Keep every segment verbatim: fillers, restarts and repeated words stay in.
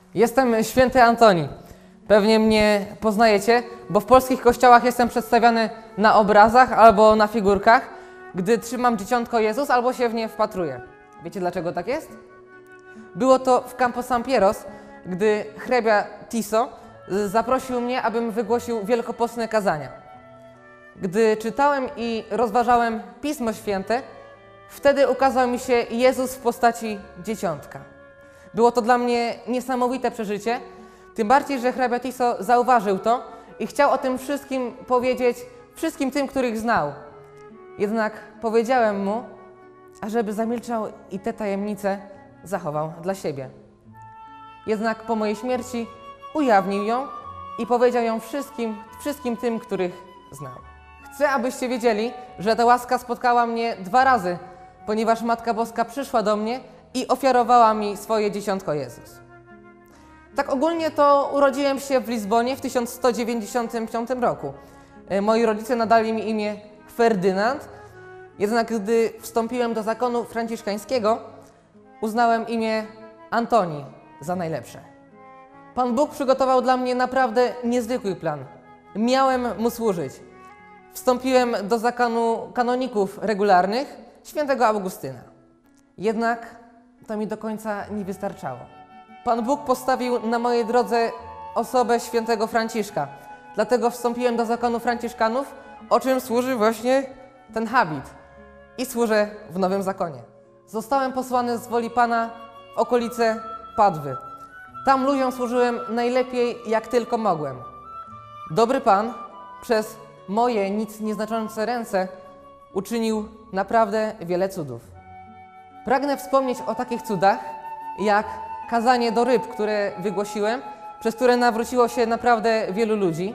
Jestem święty Antoni. Pewnie mnie poznajecie, bo w polskich kościołach jestem przedstawiany na obrazach albo na figurkach, gdy trzymam dzieciątko Jezus albo się w nie wpatruję. Wiecie, dlaczego tak jest? Było to w Campo San Pieros, gdy hrabia Tiso zaprosił mnie, abym wygłosił wielkopostne kazania. Gdy czytałem i rozważałem Pismo Święte, wtedy ukazał mi się Jezus w postaci dzieciątka. Było to dla mnie niesamowite przeżycie, tym bardziej, że hrabia Tiso zauważył to i chciał o tym wszystkim powiedzieć wszystkim tym, których znał. Jednak powiedziałem mu, ażeby zamilczał i tę tajemnicę zachował dla siebie. Jednak po mojej śmierci ujawnił ją i powiedział ją wszystkim, wszystkim tym, których znał. Chcę, abyście wiedzieli, że ta łaska spotkała mnie dwa razy, ponieważ Matka Boska przyszła do mnie i ofiarowała mi swoje dzieciątko Jezus. Tak ogólnie to urodziłem się w Lizbonie w tysiąc sto dziewięćdziesiątym piątym roku. Moi rodzice nadali mi imię Ferdynand, jednak gdy wstąpiłem do zakonu franciszkańskiego, uznałem imię Antoni za najlepsze. Pan Bóg przygotował dla mnie naprawdę niezwykły plan. Miałem Mu służyć. Wstąpiłem do zakonu kanoników regularnych świętego Augustyna. Jednak to mi do końca nie wystarczało. Pan Bóg postawił na mojej drodze osobę świętego Franciszka. Dlatego wstąpiłem do zakonu franciszkanów, o czym służy właśnie ten habit. I służę w Nowym Zakonie. Zostałem posłany z woli Pana w okolice Padwy. Tam ludziom służyłem najlepiej, jak tylko mogłem. Dobry Pan przez moje nic nieznaczące ręce uczynił naprawdę wiele cudów. Pragnę wspomnieć o takich cudach, jak kazanie do ryb, które wygłosiłem, przez które nawróciło się naprawdę wielu ludzi.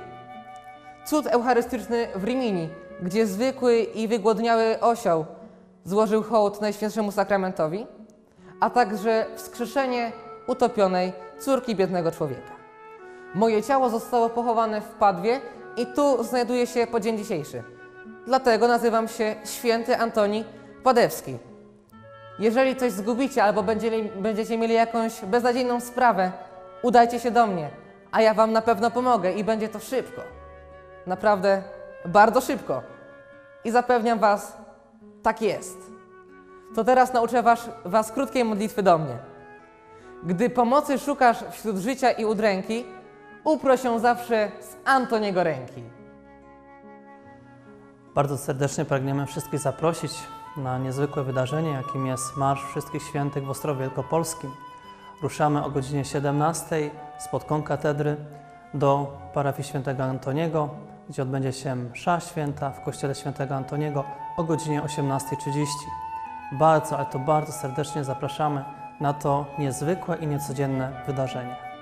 Cud eucharystyczny w Rimini, gdzie zwykły i wygłodniały osioł złożył hołd Najświętszemu Sakramentowi, a także wskrzeszenie utopionej córki biednego człowieka. Moje ciało zostało pochowane w Padwie i tu znajduje się po dzień dzisiejszy. Dlatego nazywam się święty Antoni Padewski. Jeżeli coś zgubicie albo będziecie mieli jakąś beznadziejną sprawę, udajcie się do mnie, a ja wam na pewno pomogę i będzie to szybko. Naprawdę bardzo szybko. I zapewniam was, tak jest. To teraz nauczę was, was krótkiej modlitwy do mnie. Gdy pomocy szukasz wśród życia i udręki, uproś się zawsze z Antoniego ręki. Bardzo serdecznie pragniemy wszystkich zaprosić na niezwykłe wydarzenie, jakim jest Marsz Wszystkich Świętych w Ostrowie Wielkopolskim. Ruszamy o godzinie siedemnastej spod konkatedry do parafii świętego Antoniego, gdzie odbędzie się msza święta w kościele świętego Antoniego o godzinie osiemnastej trzydzieści. Bardzo, ale to bardzo serdecznie zapraszamy na to niezwykłe i niecodzienne wydarzenie.